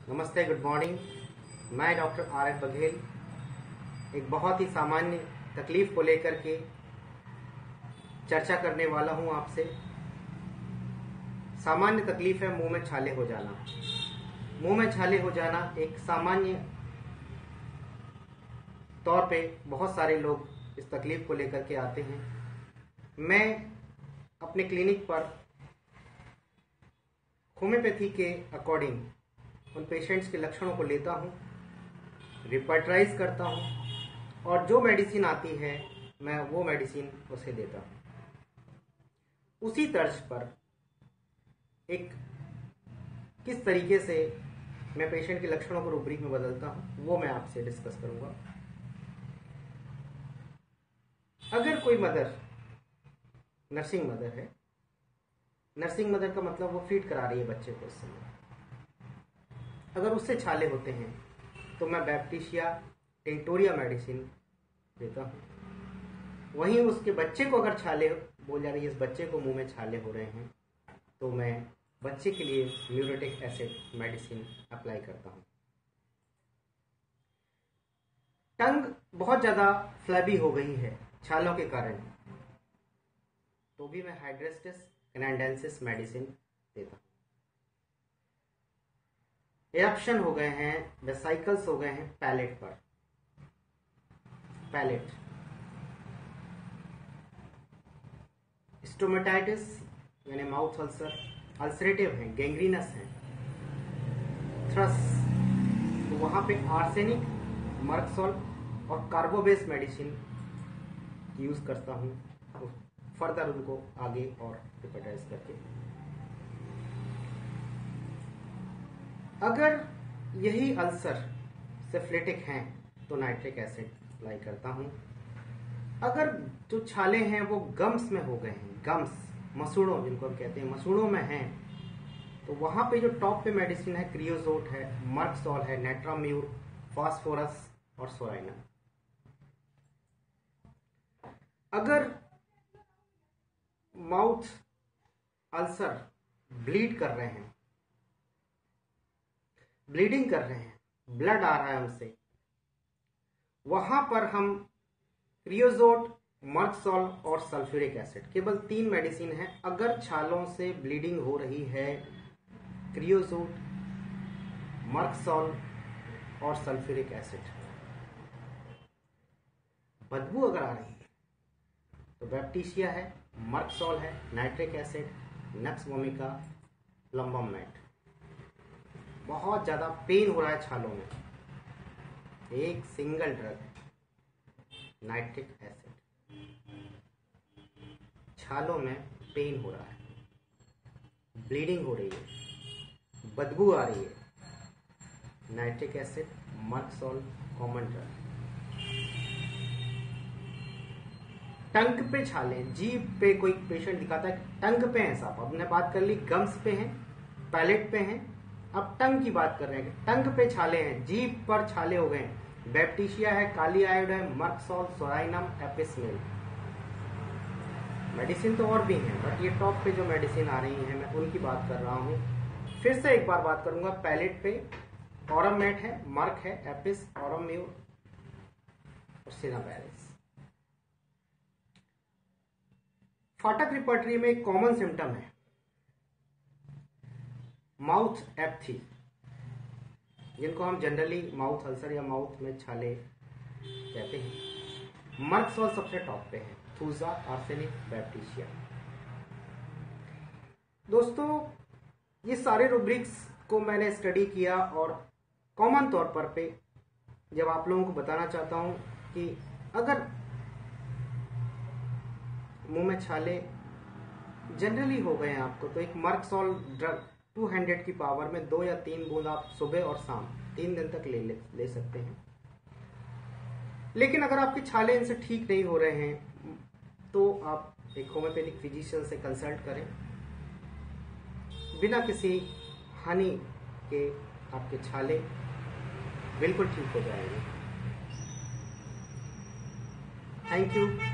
नमस्ते, good morning. मैं doctor R F Baghel एक बहुत ही सामान्य तकलीफ को लेकर के चर्चा करने वाला हूं आपसे। सामान्य तकलीफ है मुंह में छाले हो जाना। मुंह में छाले हो जाना एक सामान्य तौर पे बहुत सारे लोग इस तकलीफ को लेकर के आते हैं। मैं अपने क्लिनिक पर होम्योपैथी के अकॉर्डिंग उन पेशेंट्स के लक्षणों को लेता हूं, रिपर्टराइज करता हूं और जो मेडिसिन आती है मैं वो मेडिसिन उसे देता हूं। उसी तर्ज पर एक किस तरीके से मैं पेशेंट के लक्षणों को रूब्रिक में बदलता हूं वो मैं आपसे डिस्कस करूंगा। अगर कोई मदर नर्सिंग मदर है, नर्सिंग मदर का मतलब वो फीड करा रही है बच्चे को, इस समय अगर उससे छाले होते हैं तो मैं बैप्टीशिया टिंक्टोरिया मेडिसिन देता हूं। वहीं उसके बच्चे को अगर छाले बोल जा रही है, इस बच्चे को मुंह में छाले हो रहे हैं, तो मैं बच्चे के लिए म्यूरेटिक एसिड मेडिसिन अप्लाई करता हूं। टंग बहुत ज्यादा फ्लैबी हो गई है छालों के कारण, तो भी मैं हाइड्रेस्टिस कैनाडेंसिस मेडिसिन देता हूं। इरप्शन हो गए हैं, वेसाइकल्स हो गए हैं पैलेट पर, पैलेट स्टोमेटाइटिस यानी माउथ अल्सर, अल्सरेटिव हैं, गैंग्रीनस हैं, थ्रस, तो वहां पे आर्सेनिक, मर्कसोल और कार्बोबेस मेडिसिन यूज करता हूं, फर्दर उनको आगे और रिपेटाइज करके। अगर यही अल्सर सिफिलिटिक हैं तो नाइट्रिक एसिड अप्लाई करता हूं। अगर जो छाले हैं वो गम्स में हो गए हैं, गम्स मसूड़ों जिनको हम कहते हैं, मसूड़ों में हैं, तो वहां पे जो टॉप पे मेडिसिन है क्रियोजोट है, मर्कसोल है, नेट्राम्यूर, फास्फोरस और सोराइनम। अगर माउथ अल्सर ब्लीड कर रहे हैं, ब्लीडिंग कर रहे हैं, ब्लड आ रहा है उनसे, वहां पर हम क्रियोजोट, मर्कसोल और सल्फ्यूरिक एसिड, केवल 3 मेडिसिन है। अगर छालों से ब्लीडिंग हो रही है, क्रियोजोट, मर्कसोल और सल्फ्यूरिक एसिड। बदबू अगर आ रही है तो बैप्टीशिया है, मर्कसोल है, nitric acid, nux vomica, plumbum met. बहुत ज्यादा पेन हो रहा है छालों में, एक सिंगल ड्रग नाइट्रिक एसिड। छालों में पेन हो रहा है, ब्लीडिंग हो रही है, बदबू आ रही है, nitric acid, merc sol common drug. Tongue पे छाले, जीभ पे कोई पेशेंट दिखाता है टंग पे है साहब, हमने बात कर ली गम्स पे है, पैलेट पे है, अब टंग की बात कर रहे हैं। टंग पे छाले हैं, जीभ पर छाले हो गए हैं, बैप्टीशिया है, काली आयोड है, मर्कसोल, सोराइनम, एपिसमेल। मेडिसिन तो और भी हैं, बट ये टॉप पे जो मेडिसिन आ रही है मैं उनकी बात कर रहा हूं। फिर से एक बार बात करूंगा, पैलेट पे ऑरम-मेट है, मर्क है, एपिस, ऑरम-म्यूर और सिनापैरिस। फाटक रिपर्टरी में एक कॉमन सिम्टम है माउथ एप्थी, जिनको हम जनरली माउथ अल्सर या माउथ में छाले कहते हैं। मर्कसोल सबसे टॉप पे है, थूजा, आर्सेनिक, बैप्टीशिया। दोस्तों, ये सारे रूब्रिक्स को मैंने स्टडी किया और कॉमन तौर पर पे जब आप लोगों को बताना चाहता हूं कि अगर मुंह में छाले जनरली हो गए हैं आपको, तो एक मर्कसोल ड्रग 200 की पावर में 2 या 3 बूंद आप सुबह और शाम 3 दिन तक ले सकते हैं। लेकिन अगर आपके छाले इनसे ठीक नहीं हो रहे हैं तो आप एक होम्योपैथिक फिजिशियन से कंसल्ट करें। बिना किसी हानि के आपके छाले बिल्कुल ठीक हो जाएंगे। Thank you.